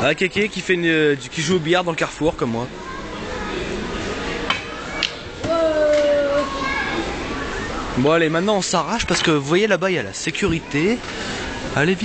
Ah, Kéké qui joue au billard dans le carrefour comme moi. Bon allez, maintenant on s'arrache parce que vous voyez là-bas il y a la sécurité. Allez vite.